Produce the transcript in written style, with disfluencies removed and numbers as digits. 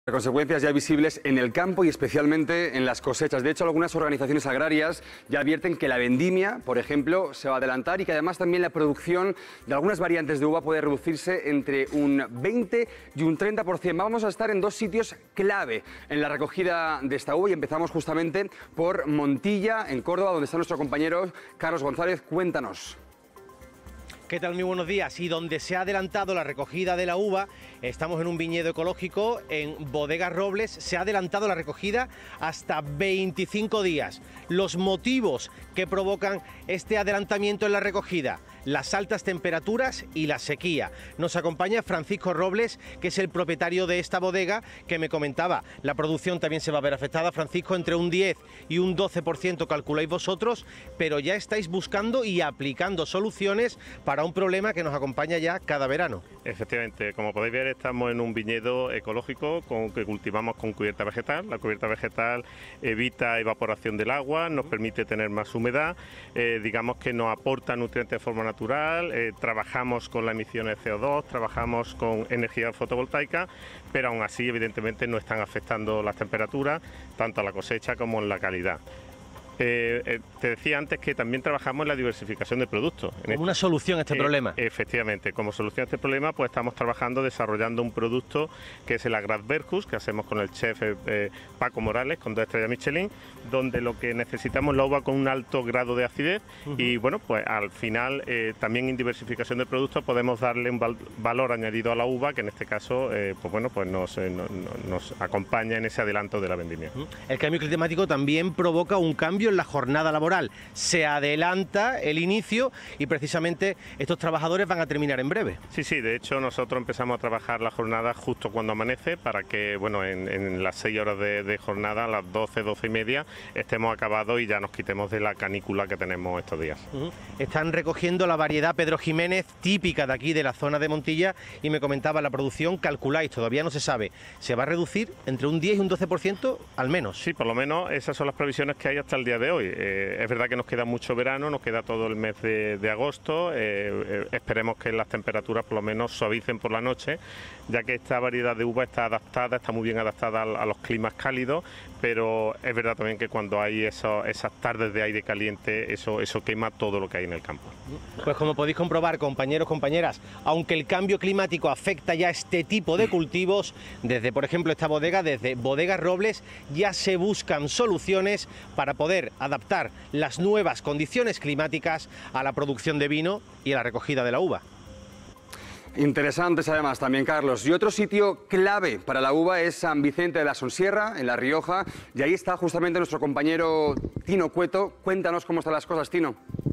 Consecuencias ya visibles en el campo y especialmente en las cosechas. De hecho, algunas organizaciones agrarias ya advierten que la vendimia, por ejemplo, se va a adelantar y que además también la producción de algunas variantes de uva puede reducirse entre un 20 y un 30%. Vamos a estar en dos sitios clave en la recogida de esta uva y empezamos justamente por Montilla, en Córdoba, donde está nuestro compañero Carlos González. Cuéntanos. ¿Qué tal? Muy buenos días. Y donde se ha adelantado la recogida de la uva, estamos en un viñedo ecológico en Bodegas Robles. Se ha adelantado la recogida hasta 25 días. Los motivos que provocan este adelantamiento en la recogida: las altas temperaturas y la sequía. Nos acompaña Francisco Robles, que es el propietario de esta bodega, que me comentaba, la producción también se va a ver afectada. Francisco, entre un 10 y un 12% calculáis vosotros, pero ya estáis buscando y aplicando soluciones para un problema que nos acompaña ya cada verano. Efectivamente, como podéis ver, estamos en un viñedo ecológico que cultivamos con cubierta vegetal. La cubierta vegetal evita evaporación del agua, nos permite tener más humedad, digamos que nos aporta nutrientes de forma natural, trabajamos con las emisiones de CO2, trabajamos con energía fotovoltaica, pero aún así evidentemente no están afectando las temperaturas, tanto a la cosecha como en la calidad. Te decía antes que también trabajamos en la diversificación de productos. Como una solución a este problema. Efectivamente, como solución a este problema, pues estamos trabajando, desarrollando un producto que es el Agrad Verjus, que hacemos con el chef Paco Morales, con 2 estrellas Michelin, donde lo que necesitamos es la uva con un alto grado de acidez y bueno, pues al final también en diversificación de productos podemos darle un valor añadido a la uva, que en este caso pues bueno, pues nos acompaña en ese adelanto de la vendimia. El cambio climático también provoca un cambio en la jornada laboral. Se adelanta el inicio y precisamente estos trabajadores van a terminar en breve. Sí, de hecho nosotros empezamos a trabajar la jornada justo cuando amanece para que, bueno, en las 6 horas de jornada, a las 12, 12 y media, estemos acabados y ya nos quitemos de la canícula que tenemos estos días. Están recogiendo la variedad Pedro Jiménez, típica de aquí, de la zona de Montilla, y me comentaba, la producción, calculáis, todavía no se sabe, se va a reducir entre un 10 y un 12% al menos. Sí, por lo menos esas son las previsiones que hay hasta el día de hoy. Es verdad que nos queda mucho verano, nos queda todo el mes de agosto, esperemos que las temperaturas por lo menos suavicen por la noche, ya que esta variedad de uva está adaptada, está muy bien adaptada a los climas cálidos, pero es verdad también que cuando hay esas tardes de aire caliente, eso quema todo lo que hay en el campo. Pues como podéis comprobar, compañeros, compañeras, aunque el cambio climático afecta ya este tipo de cultivos, desde por ejemplo esta bodega, desde Bodegas Robles, ya se buscan soluciones para poder adaptar las nuevas condiciones climáticas a la producción de vino y a la recogida de la uva. Interesantes además también, Carlos. Y otro sitio clave para la uva es San Vicente de la Sonsierra, en La Rioja, y ahí está justamente nuestro compañero Tino Cueto. Cuéntanos cómo están las cosas, Tino.